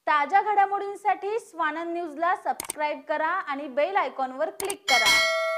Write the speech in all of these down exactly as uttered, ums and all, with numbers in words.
ताज्या घडामोडींसाठी स्वानंद न्यूजला सबस्क्राइब करा आणि बेल आयकॉनवर क्लिक करा।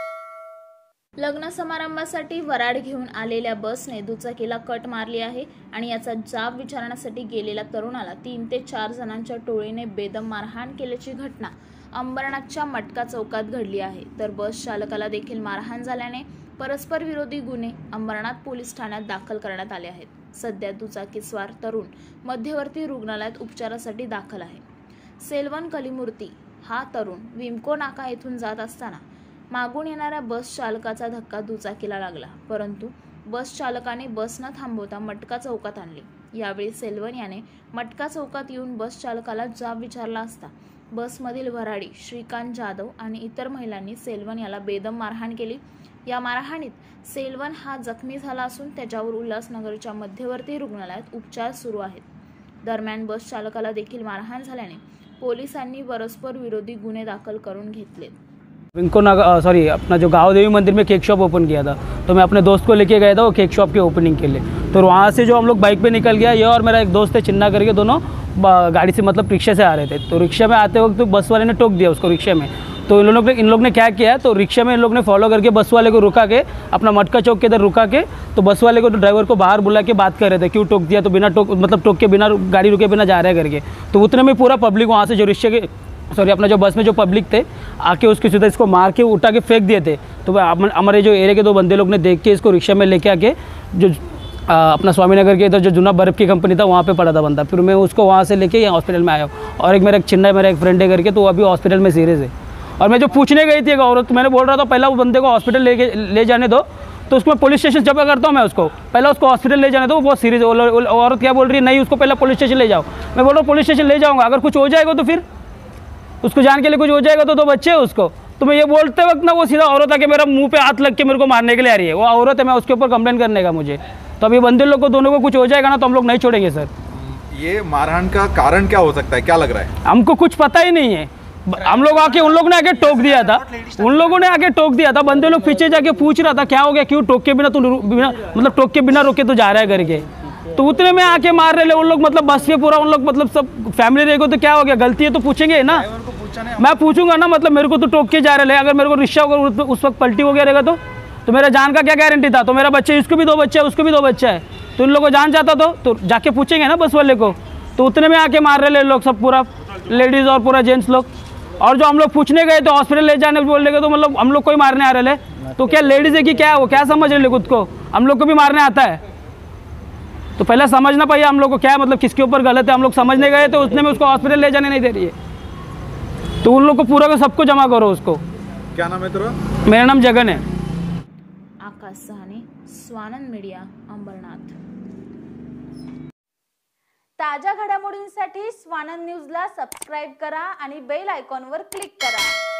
लग्न समारंभासाठी वराड घेऊन आलेल्या बसने दुचाकीला कट मारली आहे आणि याचा जाब विचारण्यासाठी गेलेल्या तरुणाला तीन ते चार जणांच्या टोळीने बेदम मारहाण केल्याची घटना अंबरनाथच्या मटका चौकात घडली आहे। तर बस चालकाला देखील मारहाण झाल्याने परस्पर विरोधी गुन्हे अंबरनाथ पोलीस ठाण्यात दाखल करण्यात आले आहेत। सध्या दुचाकीस्वार तरुण मध्यवर्ती रुग्णालयात उपचारासाठी दाखल आहे। सेल्वन कलीमूर्ती हा तरुण विमको नाका येथून जात असताना मागून येणाऱ्या बस चालकाचा धक्का दुचाकीला लागला, परंतु बस चालकाने बस न थांबवता मटका चौकात आणली। यावेळी सेल्वन याने मटका चौकात येऊन बस चालकाला जाब विचारला असता बसमधील वराडी श्रीकांत जाधव आणि इतर महिलांनी सेल्वन याला बेदम मारहाण केली। या मारहाणीत सेल्वन हा जखमी झाला असून त्याच्यावर उल्हासनगरच्या मध्यवर्ती रुग्णालयात उपचार सुरू आहेत। दरम्यान बस चालकाला देखील मारहाण झाल्याने पोलिसांनी परस्पर विरोधी गुन्हे दाखल करून घेतले। विमको नाका सॉरी अपना जो गाँव देवी मंदिर में केक शॉप ओपन किया था, तो मैं अपने दोस्त को लेके गया था वो केक शॉप की ओपनिंग के लिए। तो वहाँ से जो हम लोग बाइक पे निकल गया, ये और मेरा एक दोस्त है चिन्ना करके, दोनों गाड़ी से मतलब रिक्शे से आ रहे थे। तो रिक्शा में आते वक्त तो बस वाले ने टोक दिया उसको रिक्शे में। तो इन लोगों ने इन लोग ने क्या किया, तो रिक्शे में इन लोग ने फॉलो करके बस वाले को रुका के अपना मटका चौक के इधर रुका के, तो बस वाले को तो ड्राइवर को बाहर बुला के बात कर रहे थे क्यों टोक दिया, तो बिना टोक मतलब टोक के बिना गाड़ी रुके बिना जा रहे करके। तो उतने में पूरा पब्लिक वहाँ से जो रिक्शे के सॉरी अपना जो बस में जो पब्लिक थे आके उसके सीधा इसको मार के उठा के फेंक दिए थे। तो हमारे जो एरिया के दो बंदे लोग ने देख के इसको रिक्शा में लेके आके जो आ, अपना स्वामीनगर के इधर जो जूना बर्फ़ की कंपनी था वहाँ पे पड़ा था बंदा। फिर मैं उसको वहाँ से लेके यहाँ हॉस्पिटल में आया हूँ। और एक मेरा एक चिन्ना मेरा एक फ्रेंड है करके, तो वो अभी हॉस्पिटल में सीरियस है। और मैं जो पूछने गई थी एक औरत, मैंने बोल रहा था पहला वो बंदे को हॉस्पिटल ले ले जाने दो, तो उसको पुलिस स्टेशन जब करता हूँ मैं उसको पहले उसको हॉस्पिटल ले जाने दो, वो बहुत सीरियस है। औरत क्या बोल रही है, नहीं उसको पहले पुलिस स्टेशन ले जाओ। मैं बोल रहा हूँ पुलिस स्टेशन ले जाऊँगा, अगर कुछ हो जाएगा तो फिर उसको जान के लिए कुछ हो जाएगा तो दो बच्चे हैं उसको। तो मैं ये बोलते वक्त ना वो सीधा औरत आके मेरा मुंह पे हाथ लग के मेरे को मारने के लिए आ रही है। वो औरत है, मैं उसके ऊपर कंप्लेंट करने का मुझे। तो अभी बंदे लोग को दोनों को कुछ हो जाएगा ना तो हम लोग नहीं छोड़ेंगे सर। ये मारहाण का कारण क्या हो सकता है, क्या लग रहा है? हमको कुछ पता ही नहीं है। हम लोग आके उन लोग ने आके टोक दिया था, उन लोगों ने आके टोक दिया था। बंदे लोग पीछे जाके पूछ रहा था क्या हो गया, क्यों टोक के बिना तू बिना मतलब टोक के बिना रोके तो जा रहा है करके। तो उतने में आके मार रहे उन लोग, मतलब बस पे पूरा उन लोग मतलब सब फैमिली रहेगा तो क्या हो गया, गलती है तो पूछेंगे ना। मैं पूछूंगा ना, मतलब मेरे को तो टोक के जा रहे, अगर मेरे को रिक्शा उस वक्त पलटी हो गया रहेगा तो तो मेरा जान का क्या गारंटी था। तो मेरा बच्चे, इसको भी दो बच्चे है उसको भी दो बच्चा है, तो इन लोगों को जान जाता तो तो जाके पूछेंगे ना बस वाले को। तो उतने में आके मार रहे लोग सब, पूरा लेडीज़ और पूरा जेंट्स लोग। और जो हम लोग पूछने गए तो हॉस्पिटल ले जाने बोल रहे तो मतलब हम लोग को ही मारने आ रहे। तो क्या लेडीज़ है कि क्या, वो क्या समझ रहे खुद को, हम लोग को भी मारने आता है। तो पहले समझना पाइए हम लोग को क्या मतलब किसके ऊपर गलत है। हम लोग समझने गए तो उसने में उसको हॉस्पिटल ले जाने नहीं दे रही है। तो उन लोग को पूरा का सबको जमा करो उसको। क्या नाम है तेरा? मेरा नाम जगन है। आकाश सहाने, स्वानंद मीडिया, अंबरनाथ। ताज्या घडामोडींसाठी स्वानंद न्यूजला सबस्क्राइब करा आणि बेल आयकॉनवर क्लिक करा।